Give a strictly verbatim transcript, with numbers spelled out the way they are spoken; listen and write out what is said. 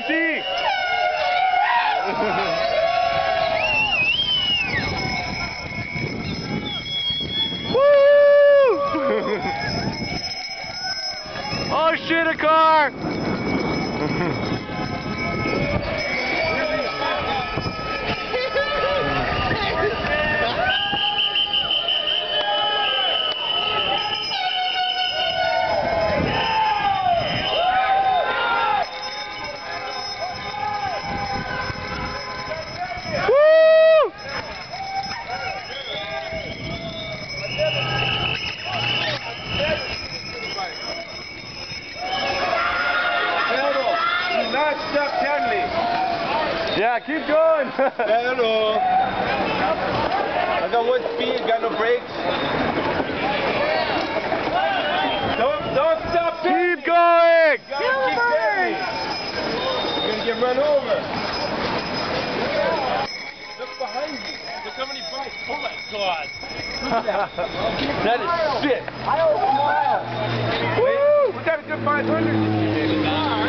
Easy! Woo! Oh shit, a car! Stop Kenley. Yeah, keep going. Hello. I got one speed, got no brakes. Don't, don't stop. Keep going. You gotta keep going. You're gonna get run over. Look behind you. Look how many bikes. Oh my God. That is sick. Woo! We got a good five hundred.